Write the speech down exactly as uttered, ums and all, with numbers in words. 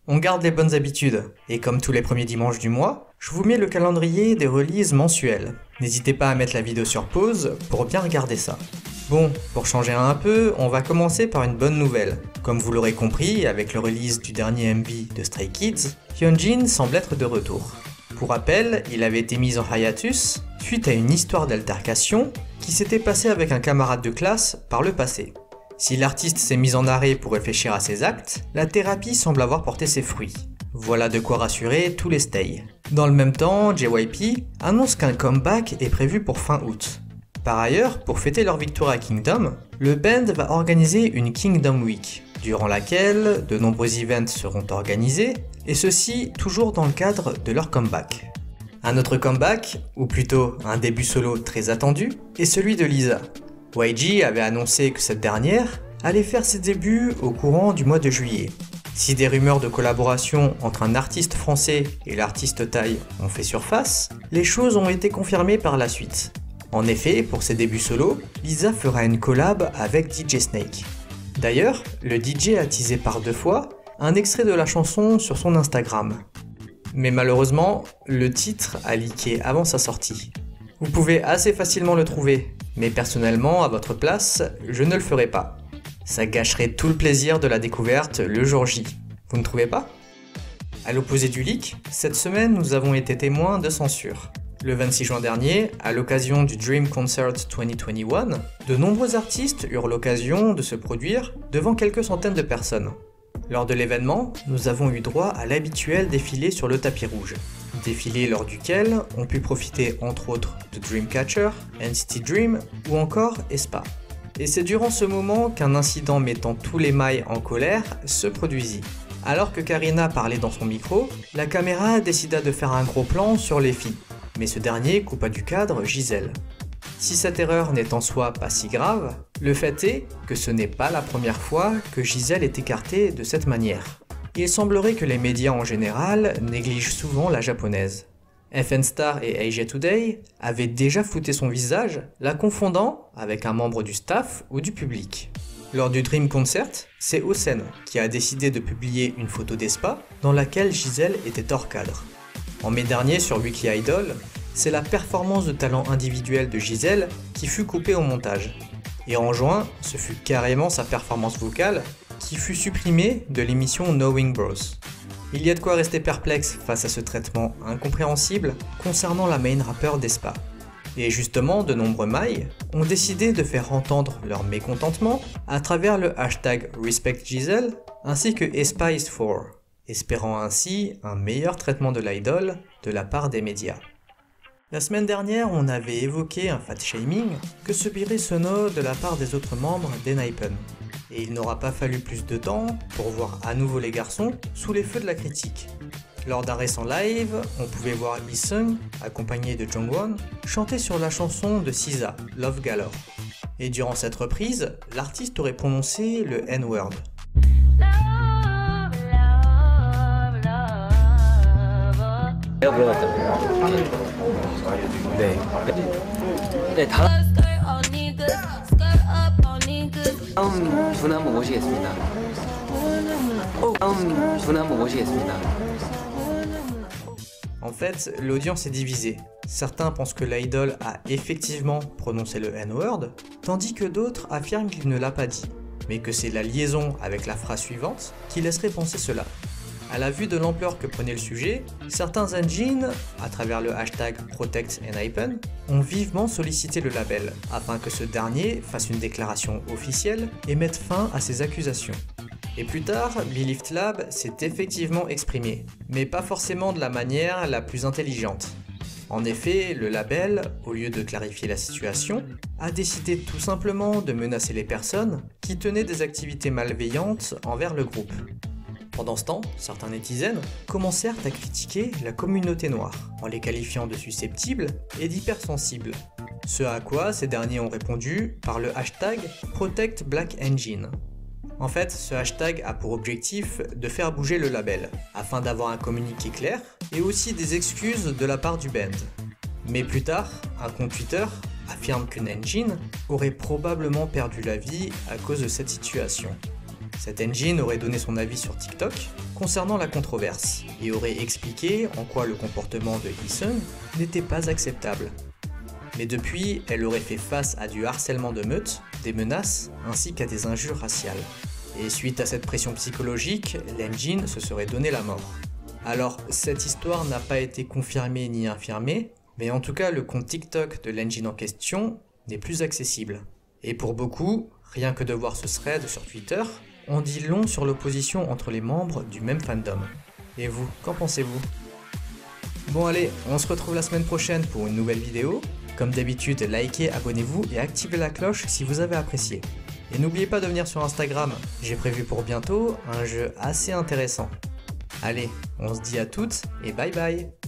On garde les bonnes habitudes, et comme tous les premiers dimanches du mois, je vous mets le calendrier des releases mensuelles. N'hésitez pas à mettre la vidéo sur pause pour bien regarder ça. Bon, pour changer un peu, on va commencer par une bonne nouvelle. Comme vous l'aurez compris, avec le release du dernier M V de Stray Kids, Hyunjin semble être de retour. Pour rappel, il avait été mis en hiatus suite à une histoire d'altercation qui s'était passée avec un camarade de classe par le passé. Si l'artiste s'est mis en arrêt pour réfléchir à ses actes, la thérapie semble avoir porté ses fruits. Voilà de quoi rassurer tous les stays. Dans le même temps, J Y P annonce qu'un comeback est prévu pour fin août. Par ailleurs, pour fêter leur victoire à Kingdom, le band va organiser une Kingdom Week, durant laquelle de nombreux events seront organisés, et ceci toujours dans le cadre de leur comeback. Un autre comeback, ou plutôt un début solo très attendu, est celui de Lisa. Y G avait annoncé que cette dernière allait faire ses débuts au courant du mois de juillet. Si des rumeurs de collaboration entre un artiste français et l'artiste thaï ont fait surface, les choses ont été confirmées par la suite. En effet, pour ses débuts solo, Lisa fera une collab avec D J Snake. D'ailleurs, le D J a teasé par deux fois un extrait de la chanson sur son Instagram. Mais malheureusement, le titre a leaké avant sa sortie. Vous pouvez assez facilement le trouver, mais personnellement, à votre place, je ne le ferai pas. Ça gâcherait tout le plaisir de la découverte le jour J. Vous ne trouvez pas? À l'opposé du leak, cette semaine nous avons été témoins de censure. Le vingt-six juin dernier, à l'occasion du Dream Concert deux mille vingt et un, de nombreux artistes eurent l'occasion de se produire devant quelques centaines de personnes. Lors de l'événement, nous avons eu droit à l'habituel défilé sur le tapis rouge. Défilé lors duquel on pu profiter entre autres de Dreamcatcher, N C T Dream ou encore aespa. Et c'est durant ce moment qu'un incident mettant tous les mailles en colère se produisit. Alors que Karina parlait dans son micro, la caméra décida de faire un gros plan sur les filles. Mais ce dernier coupa du cadre Gisèle. Si cette erreur n'est en soi pas si grave, le fait est que ce n'est pas la première fois que Gisèle est écartée de cette manière. Il semblerait que les médias en général négligent souvent la japonaise. F N Star et Asia Today avaient déjà flouté son visage, la confondant avec un membre du staff ou du public. Lors du Dream Concert, c'est Osen qui a décidé de publier une photo d'aespa dans laquelle Gisèle était hors cadre. En mai dernier sur Weekly Idol, c'est la performance de talent individuel de Gisèle qui fut coupée au montage. Et en juin, ce fut carrément sa performance vocale qui fut supprimée de l'émission Knowing Bros. Il y a de quoi rester perplexe face à ce traitement incompréhensible concernant la main rapper d'aespa. Et justement, de nombreux mailles ont décidé de faire entendre leur mécontentement à travers le hashtag RespectGiselle ainsi que aespa is for, espérant ainsi un meilleur traitement de l'idole de la part des médias. La semaine dernière, on avait évoqué un fat shaming que subirait Sono de la part des autres membres d'Enhypen. Et il n'aura pas fallu plus de temps pour voir à nouveau les garçons sous les feux de la critique. Lors d'un récent live, on pouvait voir Lee-sung, accompagné de Jongwon, chanter sur la chanson de S Z A, Love Galore. Et durant cette reprise, l'artiste aurait prononcé le N-word. 내가 물어봤잖아요. 네. 네, 다음 다음 분 한번 모시겠습니다. 다음 분 한번 모시겠습니다. En fait, l'audience est divisée. Certains pensent que l'idol a effectivement prononcé le N-word, tandis que d'autres affirment qu'il ne l'a pas dit, mais que c'est la liaison avec la phrase suivante qui laisserait penser cela. À la vue de l'ampleur que prenait le sujet, certains engines, à travers le hashtag ProtectEnhypen, ont vivement sollicité le label, afin que ce dernier fasse une déclaration officielle et mette fin à ces accusations. Et plus tard, Belift Lab s'est effectivement exprimé, mais pas forcément de la manière la plus intelligente. En effet, le label, au lieu de clarifier la situation, a décidé tout simplement de menacer les personnes qui tenaient des activités malveillantes envers le groupe. Pendant ce temps, certains netizens commencèrent à critiquer la communauté noire, en les qualifiant de susceptibles et d'hypersensibles. Ce à quoi ces derniers ont répondu par le hashtag ProtectBlackEngine. En fait, ce hashtag a pour objectif de faire bouger le label, afin d'avoir un communiqué clair et aussi des excuses de la part du band. Mais plus tard, un compte Twitter affirme que Nenjin aurait probablement perdu la vie à cause de cette situation. Cet engine aurait donné son avis sur TikTok concernant la controverse et aurait expliqué en quoi le comportement de Hee-seung n'était pas acceptable. Mais depuis, elle aurait fait face à du harcèlement de meute, des menaces ainsi qu'à des injures raciales. Et suite à cette pression psychologique, Lenjin se serait donné la mort. Alors, cette histoire n'a pas été confirmée ni infirmée, mais en tout cas le compte TikTok de Lenjin en question n'est plus accessible. Et pour beaucoup, rien que de voir ce thread sur Twitter, on dit long sur l'opposition entre les membres du même fandom. Et vous, qu'en pensez-vous? Bon allez, on se retrouve la semaine prochaine pour une nouvelle vidéo. Comme d'habitude, likez, abonnez-vous et activez la cloche si vous avez apprécié. Et n'oubliez pas de venir sur Instagram, j'ai prévu pour bientôt un jeu assez intéressant. Allez, on se dit à toutes et bye bye!